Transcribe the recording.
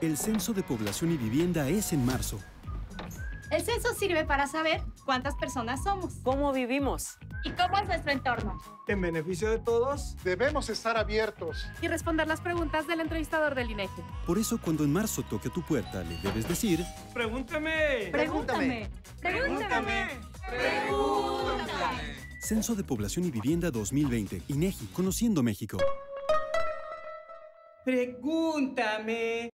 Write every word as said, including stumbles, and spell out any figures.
El Censo de Población y Vivienda es en marzo. El censo sirve para saber cuántas personas somos, cómo vivimos y cómo es nuestro entorno. En beneficio de todos, debemos estar abiertos y responder las preguntas del entrevistador del INEGI. Por eso, cuando en marzo toque a tu puerta, le debes decir: ¡Pregúntame! ¡Pregúntame! ¡Pregúntame! ¡Pregúntame! Censo de Población y Vivienda dos mil veinte. INEGI, Conociendo México. ¡Pregúntame!